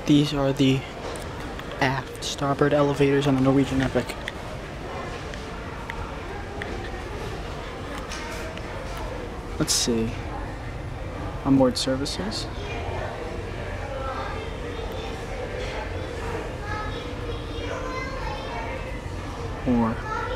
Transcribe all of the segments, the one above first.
These are the aft starboard elevators on the Norwegian Epic. Let's see. Onboard services. Or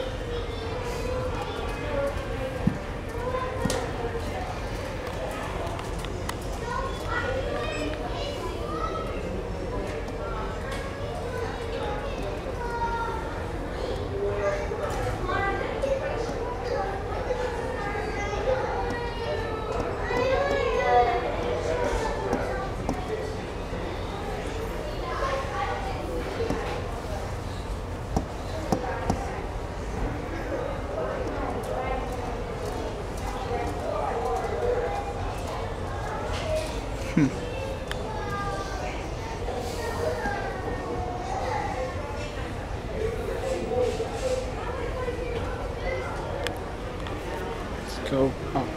let's go up.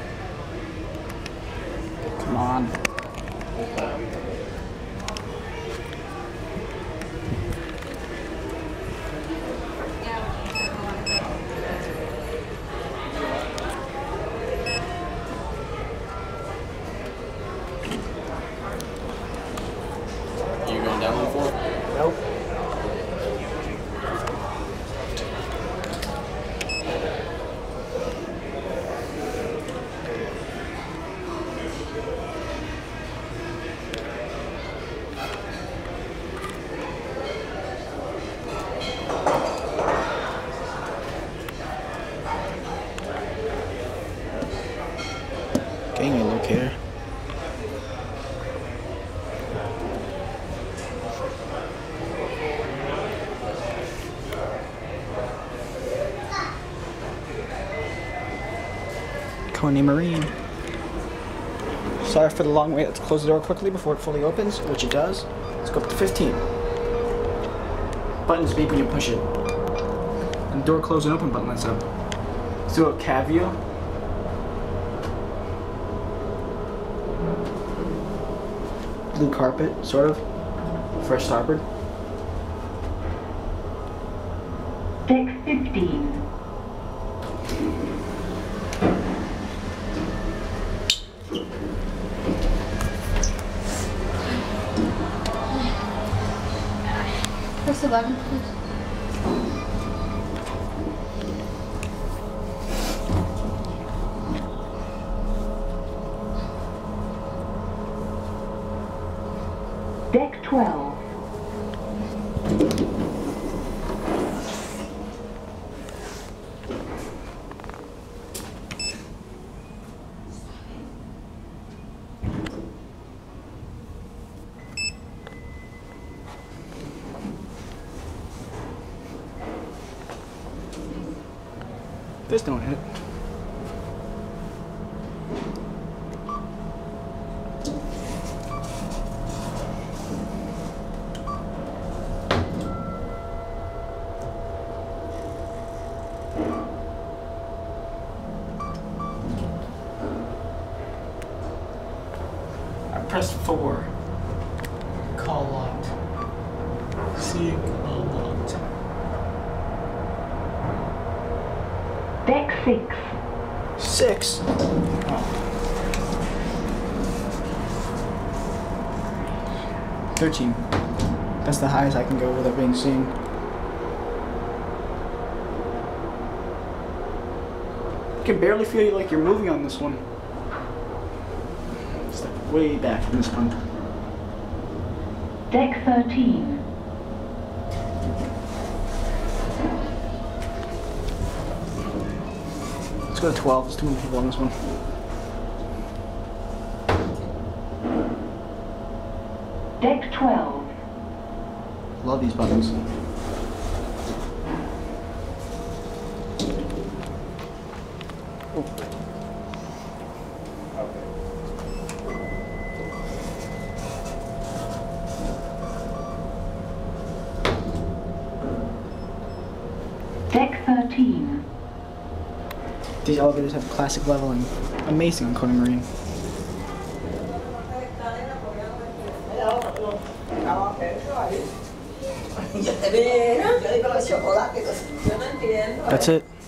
Come on. You going down one floor? Nope. Gangway locator. Kone Marine. Sorry for the long wait. Let's close the door quickly before it fully opens, which it does. Let's go up to 15. Buttons beep when you push it. And the door close and open button lights up. Let's do a cab view. Blue carpet, sort of. Fresh starboard. Deck 15. Press 11, please. Deck 12. This don't hit. I pressed 4. Call locked. See call locked. Deck 6. 6. Oh. 13. That's the highest I can go without being seen. You can barely feel like you're moving on this one. Step way back from this one. Deck 13. Let's go to 12. There's too many people on this one. Deck 12. Love these buttons. Oh. Deck 13. These elevators have classic leveling. Amazing on Kone Marine. Yo te vi, ¿no? Yo digo los chocolates, yo no entiendo. That's it.